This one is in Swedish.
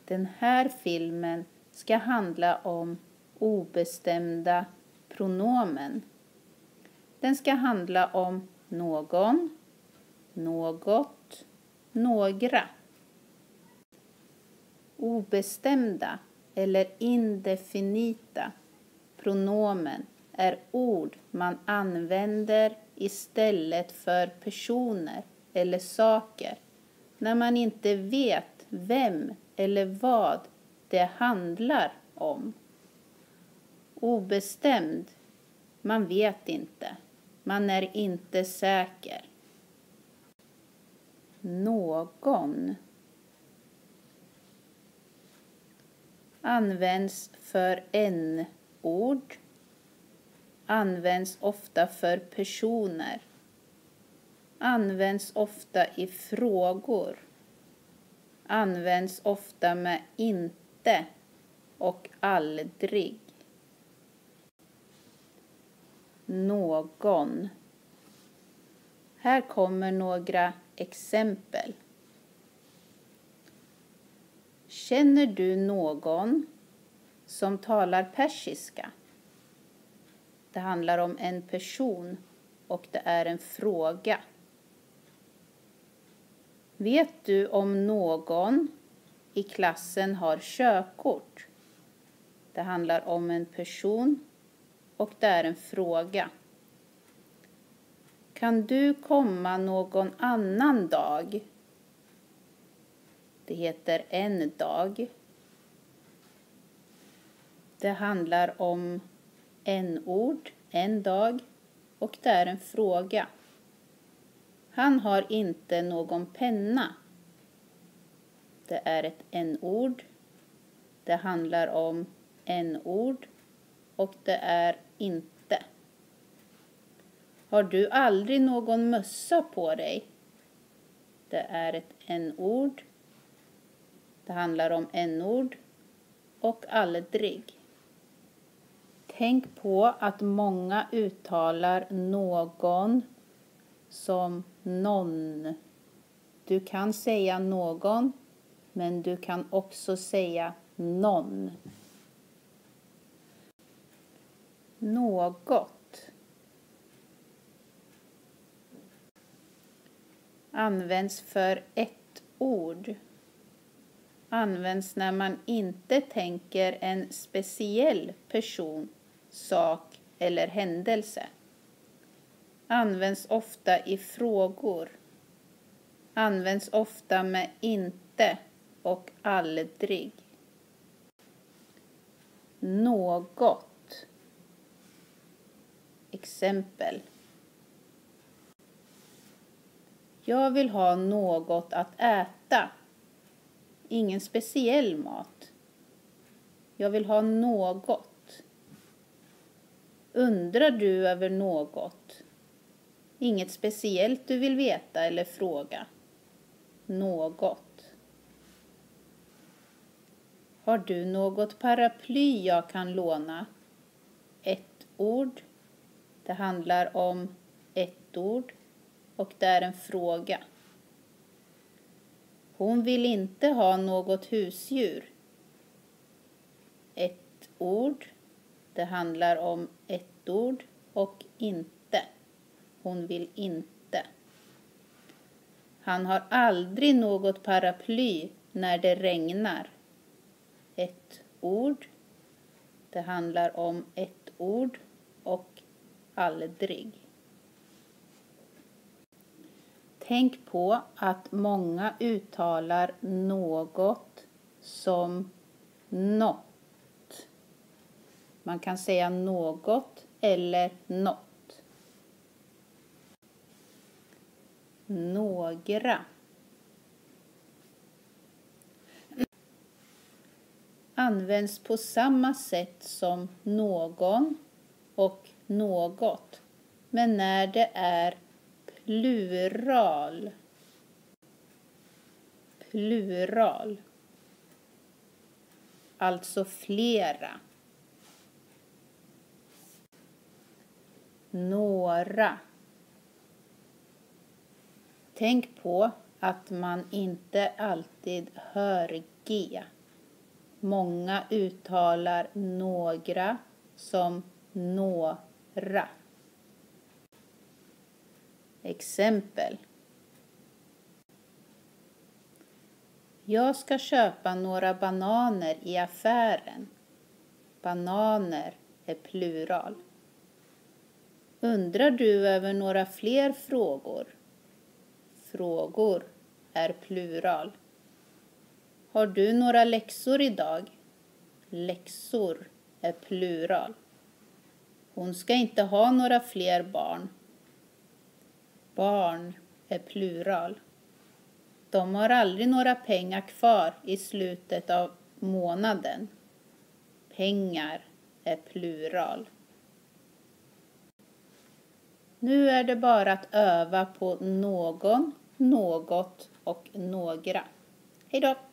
Den här filmen ska handla om obestämda pronomen. Den ska handla om någon, något, några. Obestämda eller indefinita pronomen är ord man använder istället för personer eller saker när man inte vet vem eller vad det handlar om. Obestämd, man vet inte, man är inte säker. Någon används för n-ord, används ofta för personer, används ofta i frågor, används ofta med inte och aldrig. Någon. Här kommer några exempel. Känner du någon som talar persiska? Det handlar om en person och det är en fråga. Vet du om någon i klassen har körkort? Det handlar om en person och det är en fråga. Kan du komma någon annan dag? Det heter en dag. Det handlar om en ord, en dag, och det är en fråga. Han har inte någon penna. Det är ett n-ord. Det handlar om en ord och det är inte. Har du aldrig någon mössa på dig? Det är ett n-ord. Det handlar om n-ord och aldrig. Tänk på att många uttalar någon som någon. Du kan säga någon, men du kan också säga någon. Något används för ett ord. Används när man inte tänker en speciell person, sak eller händelse. Används ofta i frågor. Används ofta med inte och aldrig. Något. Exempel. Jag vill ha något att äta. Ingen speciell mat. Jag vill ha något. Undrar du över något? Inget speciellt du vill veta eller fråga. Något. Har du något paraply jag kan låna? Ett ord. Det handlar om ett ord och det är en fråga. Hon vill inte ha något husdjur. Ett ord. Det handlar om ett ord och inte. Hon vill inte. Han har aldrig något paraply när det regnar. Ett ord. Det handlar om ett ord och aldrig. Tänk på att många uttalar något som något. Man kan säga något eller något. Några. Används på samma sätt som någon och något, men när det är plural. Plural. Alltså flera. Några. Tänk på att man inte alltid hör G. Många uttalar några som några. Exempel. Jag ska köpa några bananer i affären. Bananer är plural. Undrar du över några fler frågor? Frågor är plural. Har du några läxor idag? Läxor är plural. Hon ska inte ha några fler barn. Barn är plural. De har aldrig några pengar kvar i slutet av månaden. Pengar är plural. Nu är det bara att öva på någon, något och några. Hej då!